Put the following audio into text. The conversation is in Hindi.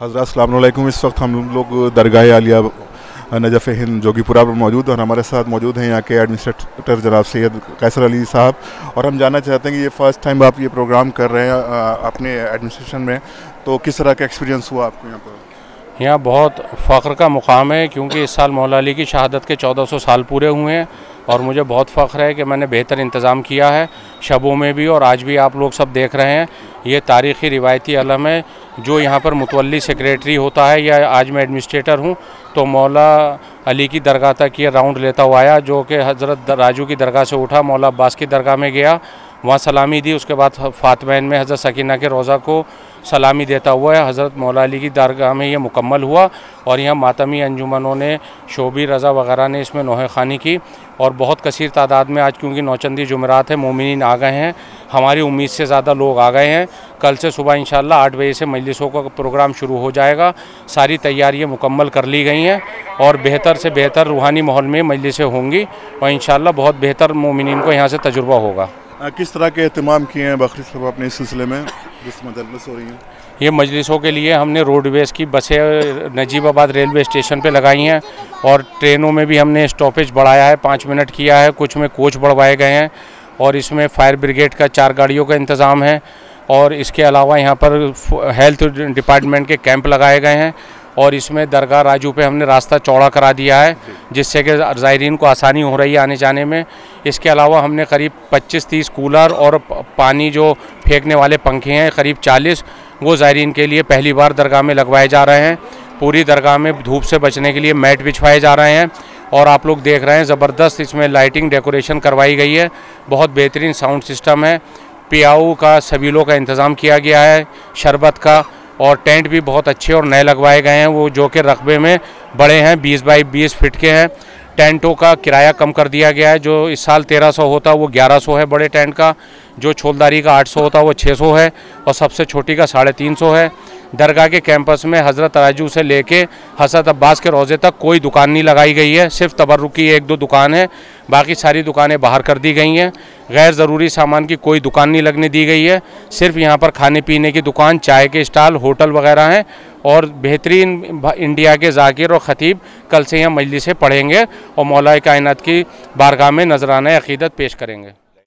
हज़रात अस्सलाम वालेकुम। इस वक्त हम लोग दरगाह आलिया नजफ़ हिंद जोगीपुरा पर मौजूद और हमारे साथ मौजूद हैं यहाँ के एडमिनिस्ट्रेटर जनाब सैयद कैसर अली साहब। और हम जानना चाहते हैं कि ये फ़र्स्ट टाइम आप ये प्रोग्राम कर रहे हैं अपने एडमिनिस्ट्रेशन में, तो किस तरह का एक्सपीरियंस हुआ आपको यहाँ पर? यहाँ बहुत फ़ख्र का मुकाम है क्योंकि इस साल मौला अली की शहादत के 1400 साल पूरे हुए हैं और मुझे बहुत फ़ख्र है कि मैंने बेहतर इंतज़ाम किया है शबों में भी, और आज भी आप लोग सब देख रहे हैं। ये तारीख़ी रिवायती अलम है जो यहाँ पर मुतवल्ली सेक्रेटरी होता है, या आज मैं एडमिनिस्ट्रेटर हूँ, तो मौला अली की दरगाह तक ये राउंड लेता हुआ आया, जो कि हज़रत राजू की दरगाह से उठा, मौला अब्बास की दरगाह में गया, वहाँ सलामी दी, उसके बाद फातमैन में हज़रत सकीना के रोज़ा को सलामी देता हुआ है हज़रत मौला अली की दरगाह में ये मुकम्मल हुआ। और यहाँ मातमी अंजुमनों ने, शोबी रज़ा वगैरह ने इसमें नोहे ख़ानी की और बहुत कसीर तादाद में आज, क्योंकि नौचंदी जुमेरात है, मोमिनीन आ गए हैं, हमारी उम्मीद से ज़्यादा लोग आ गए हैं। कल से सुबह इंशाअल्लाह 8 बजे से मजलिसों का प्रोग्राम शुरू हो जाएगा। सारी तैयारियाँ मुकम्मल कर ली गई हैं और बेहतर से बेहतर रूहानी माहौल में मजलिसें होंगी और इंशाअल्लाह बहुत बेहतर मोमिनीन को यहाँ से तजुर्बा होगा। किस तरह के एहतमाम किए हैं बकरी साहब अपने इस सिलसिले में जिस मजलिस हो रही हैं? ये मजलिसों के लिए हमने रोडवेज़ की बसें नजीबाबाद रेलवे स्टेशन पे लगाई हैं और ट्रेनों में भी हमने स्टॉपेज बढ़ाया है, 5 मिनट किया है, कुछ में कोच बढ़वाए गए हैं और इसमें फायर ब्रिगेड का 4 गाड़ियों का इंतज़ाम है। और इसके अलावा यहाँ पर हेल्थ डिपार्टमेंट के कैंप लगाए गए हैं और इसमें दरगाह राजू पे हमने रास्ता चौड़ा करा दिया है जिससे कि ज़ायरीन को आसानी हो रही है आने जाने में। इसके अलावा हमने करीब 25-30 कूलर और पानी जो फेंकने वाले पंखे हैं करीब 40, वो ज़ायरीन के लिए पहली बार दरगाह में लगवाए जा रहे हैं। पूरी दरगाह में धूप से बचने के लिए मैट बिछवाए जा रहे हैं और आप लोग देख रहे हैं ज़बरदस्त इसमें लाइटिंग डेकोरेशन करवाई गई है, बहुत बेहतरीन साउंड सिस्टम है, पियाऊ का सबीलों का इंतज़ाम किया गया है, शरबत का, और टेंट भी बहुत अच्छे और नए लगवाए गए हैं, वो जो कि रकबे में बड़े हैं, 20 बाई 20 फीट के हैं। टेंटों का किराया कम कर दिया गया है, जो इस साल 1300 होता वो 1100 है बड़े टेंट का, जो छोलदारी का 800 होता वो 600 है और सबसे छोटी का 350 है। दरगाह के कैंपस में हज़रत राजू से लेके हज़रत अब्बास के रोज़े तक कोई दुकान नहीं लगाई गई है, सिर्फ तबर्रुक की 1-2 दुकान है, बाकी सारी दुकानें बाहर कर दी गई हैं। गैर ज़रूरी सामान की कोई दुकान नहीं लगने दी गई है, सिर्फ यहाँ पर खाने पीने की दुकान, चाय के स्टॉल, होटल वगैरह हैं। और बेहतरीन इंडिया के ज़ाकिर और ख़तीब कल से यहाँ मजलिसें पढ़ेंगे और मौला कायनात की बारगाह में नजराना अक़ीदत पेश करेंगे।